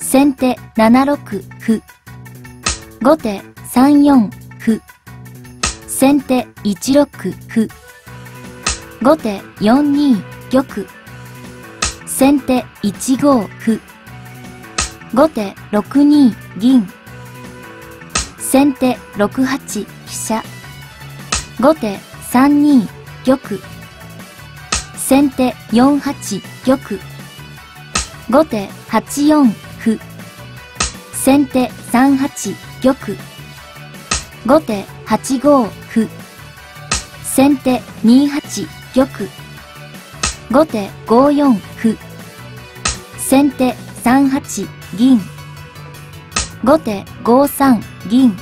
先手7六歩。後手3四歩。先手1六歩。後手4二玉。先手1五歩。後手6二銀。先手6八飛車。後手3二玉。先手4八玉。後手8四歩。先手3八玉。後手8五歩。先手2八玉。後手5四歩。先手3八銀。後手5三銀。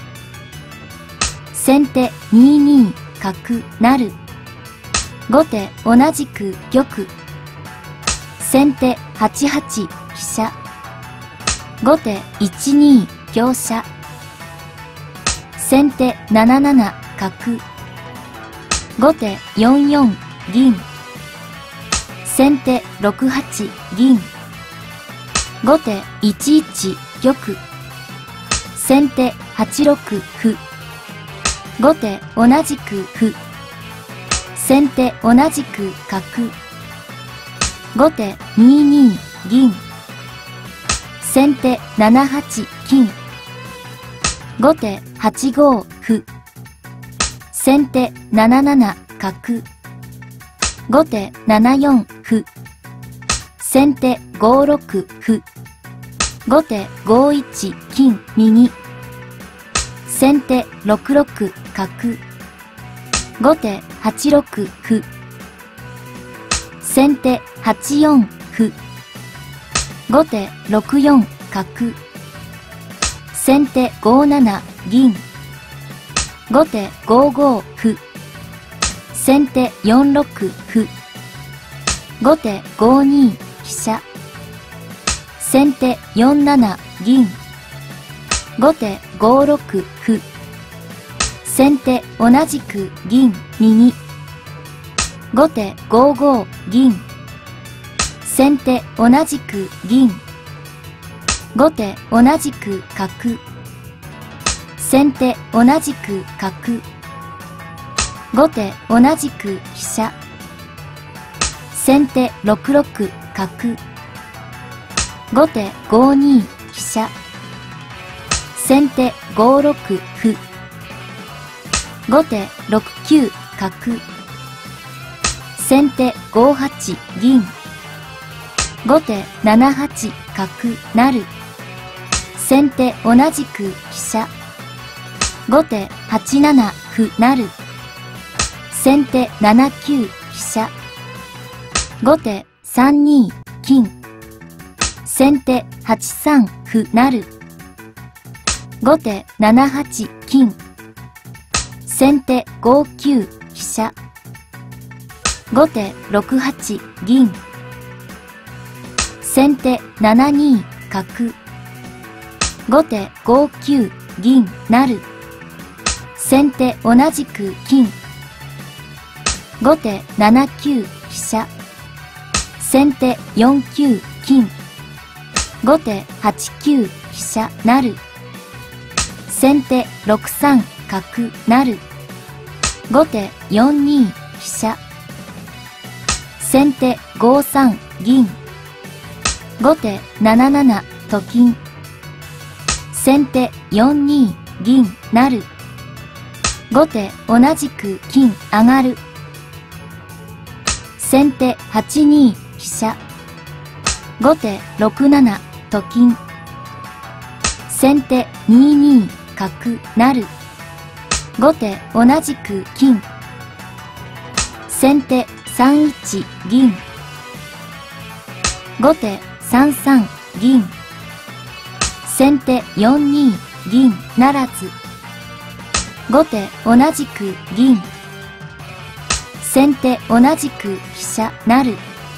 先手2二角成。後手同じく玉。先手8八飛車。後手1二香車。先手7七角。後手4四銀。先手6八銀。後手1一玉。先手8六歩。後手同じく歩。先手同じく角。後手2二銀。先手7八金。後手8五歩。先手7七角。後手7四歩。先手5六歩。後手5一金右。先手6六角。後手8六歩。先手8四歩。後手6四角。先手5七銀。後手5五歩。先手4六歩。後手5二飛車。先手4七銀。後手5六歩。先手同じく銀右。後手5五銀。先手同じく銀。後手同じく角。先手同じく角。後手同じく飛車。先手6六角。後手5二飛車。先手5六歩。後手6九角。先手5八銀。後手7八角成。先手同じく飛車。後手8七歩成。先手7九飛車。後手3二金。先手8三歩成。後手7八金。先手5九飛車。後手6八銀。先手7二角。後手5九銀成。先手同じく金。後手7九飛車。先手4九金。後手8九飛車成。先手6三角成。後手4二飛車。先手5三銀。後手7七と金。先手4二銀成。後手同じく金上がる。先手8二飛車。後手6七と金。先手2二角成。後手同じく金。先手3一銀。後手3三銀。先手4二銀ならず。後手同じく銀。先手同じく飛車成。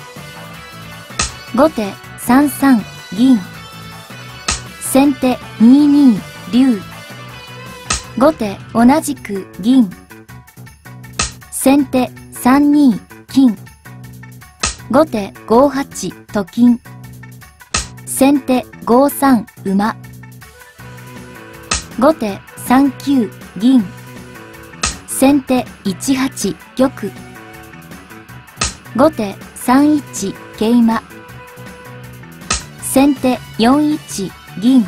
後手3三銀。先手2二竜。後手同じく銀。先手3二金。後手5八と金。 先手5三馬。後手3九銀。先手1八玉。後手3一桂馬。先手4一銀。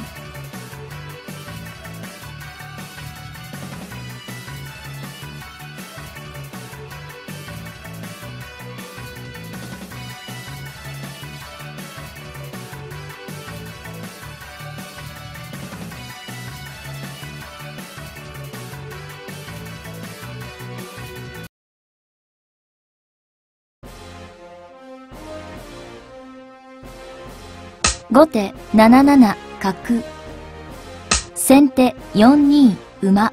後手7七角。先手4二馬。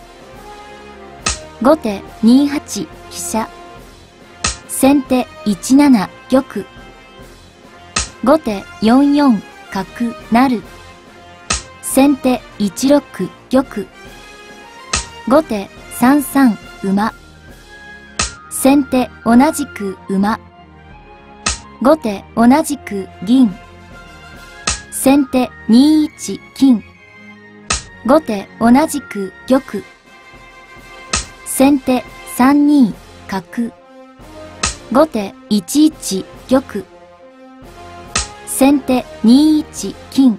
後手2八飛車。先手1七玉。後手4四角成。先手1六玉。後手3三馬。先手同じく馬。後手同じく銀。先手2一金。後手同じく玉。先手3二角。後手1一玉。先手2一金。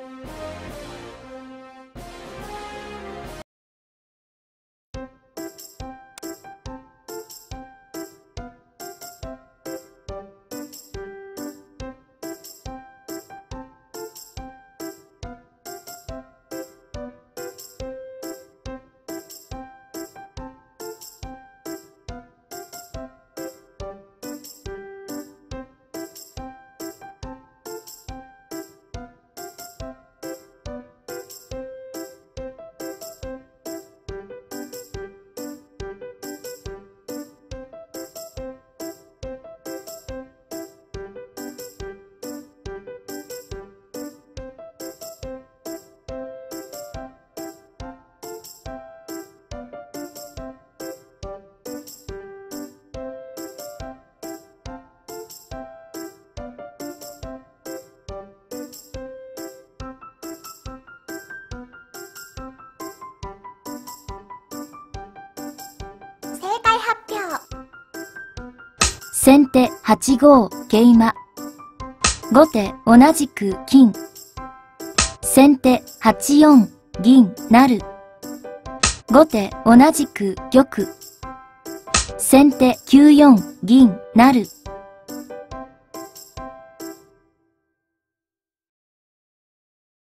正解発表。 先手8五桂馬。後手同じく金。先手8四銀成。後手同じく玉。先手9四銀成。